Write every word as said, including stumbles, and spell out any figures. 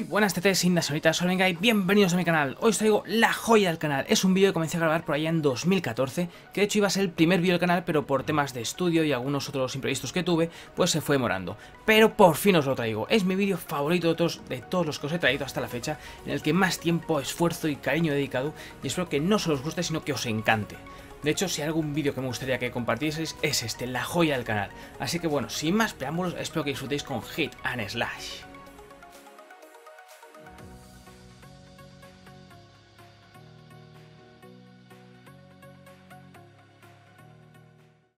Buenas tetes, indas, señoritas, soy Venga y bienvenidos a mi canal. Hoy os traigo la joya del canal. Es un vídeo que comencé a grabar por allá en dos mil catorce, que de hecho iba a ser el primer vídeo del canal, pero por temas de estudio y algunos otros imprevistos que tuve, pues se fue demorando. Pero por fin os lo traigo. Es mi vídeo favorito de todos, de todos los que os he traído hasta la fecha, en el que más tiempo, esfuerzo y cariño he dedicado, y espero que no solo os guste, sino que os encante. De hecho, si hay algún vídeo que me gustaría que compartieseis, es este, la joya del canal. Así que bueno, sin más preámbulos, espero que disfrutéis con Hit and Slash.